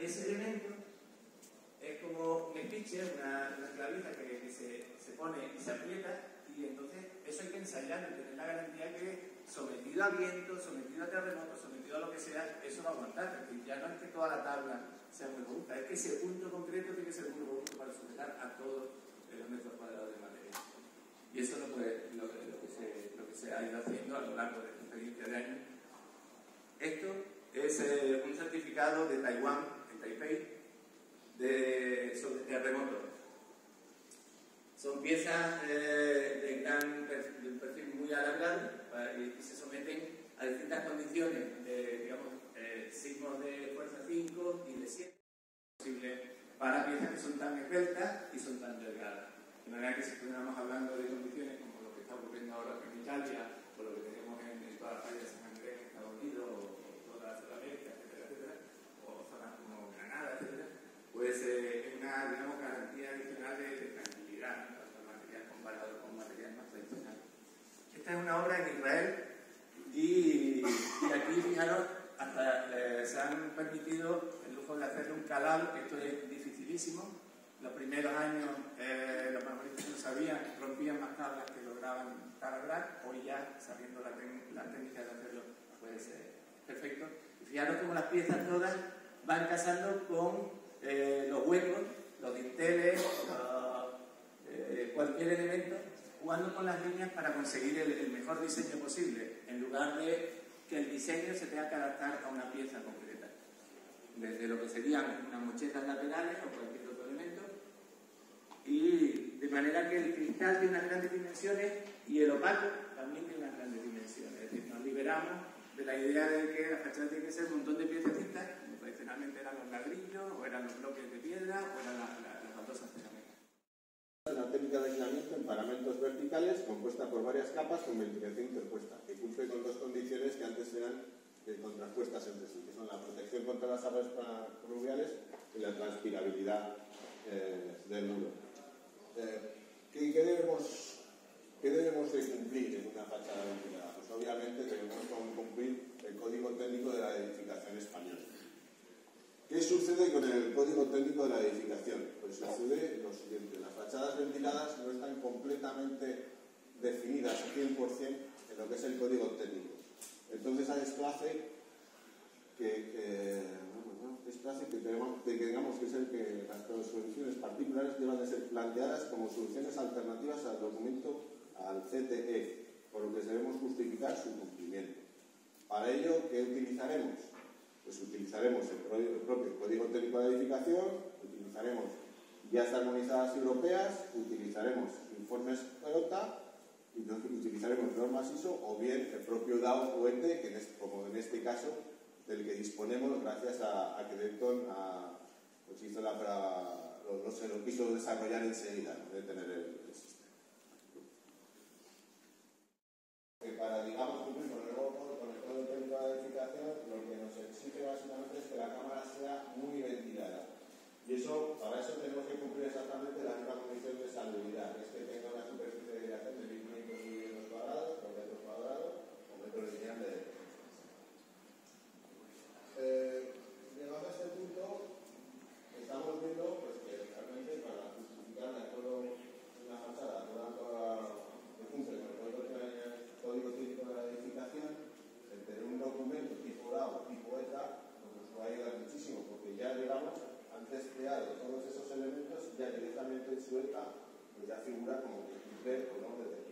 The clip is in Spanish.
ese elemento es como un pitcher, una clavija que se pone y se aprieta, y entonces eso hay que ensayarlo y tener la garantía que sometido a viento, sometido a terremoto, sometido a lo que sea, eso va a aguantar. Es decir, ya no es que toda la tabla sea muy robusta, es que ese punto concreto tiene que ser muy robusto para sujetar a todos los metros cuadrados de materia. Y eso es lo que se ha ido haciendo a lo largo de esta experiencia de años. Esto es un certificado de Taiwán, en Taipei, sobre terremotos. Son piezas de un perfil muy alargado y se someten a distintas condiciones, digamos, sismos de fuerza 5 y de 7, posible para piezas que son tan esbeltas y son tan delgadas. De manera que si estuviéramos hablando de condiciones como lo que está ocurriendo ahora en Italia, o lo que tenemos en todas las playas de San Andrés en Estados Unidos, o toda Sudamérica, etcétera, o zonas como Granada, etcétera, pues es una, digamos, garantía adicional de tranquilidad, ¿no? Para el material comparado con material más tradicional. Esta es una obra en Israel y aquí, fijaros, hasta se han permitido el lujo de hacerle un calado, que esto es dificilísimo. Los primeros años los mamoristas no sabían, rompían más tablas que lograban taladrar. Hoy ya, sabiendo la técnica de hacerlo, pues perfecto. Y fijaros cómo las piezas todas van casando con los huecos, los dinteles, cualquier elemento, jugando con las líneas para conseguir el mejor diseño posible, en lugar de que el diseño se tenga que adaptar a una pieza concreta. Desde lo que serían unas mochetas laterales o cualquier otro elemento, y de manera que el cristal tiene unas grandes dimensiones y el opaco también tiene unas grandes dimensiones. Es decir, nos liberamos de la idea de que la fachada tiene que ser un montón de piececitas, como tradicionalmente eran los ladrillos, o eran los bloques de piedra, o eran las baldosas cerámicas. Una técnica de aislamiento en paramentos verticales compuesta por varias capas con ventilación interpuesta, que cumple con dos condiciones que antes eran contrapuestas entre sí, que son la protección contra las aguas pluviales y la transpirabilidad del muro. ¿Qué debemos de cumplir en una fachada ventilada? Pues obviamente debemos cumplir el Código Técnico de la Edificación español. ¿Qué sucede con el Código Técnico de la Edificación? Pues sucede lo siguiente: las fachadas ventiladas no están completamente definidas 100% en lo que es el Código Técnico. Entonces esto hace que tengamos que ser que las soluciones particulares deban de ser planteadas como soluciones alternativas al documento, al CTE, por lo que debemos justificar su cumplimiento. Para ello, ¿qué utilizaremos? Pues utilizaremos el propio Código Técnico de Edificación, utilizaremos guías armonizadas europeas, utilizaremos informes Toyota, utilizaremos normas ISO o bien el propio DAO fuente, como en este caso, del que disponemos gracias a que Denton pues hizo lo quiso desarrollar enseguida, ¿no? De tener el sistema. Que para, digamos, cumplir con el Código Técnico de Edificación, lo que nos exige básicamente es que la cámara sea muy ventilada. Y para eso tenemos que cumplir exactamente la misma condición de salubridad, que es que tenga una superficie de aireación de 1500 milímetros cuadrados por metro cuadrado o metro lineal de llegado a este punto, estamos viendo pues, que realmente para justificar de acuerdo una fachada que cumple con el Código Técnico de la Edificación, el tener un documento tipo DAO, tipo ETA, pues nos va a ayudar muchísimo, porque ya digamos, antes creado todos esos elementos, ya directamente en su ETA, pues ya figura como que cumple o no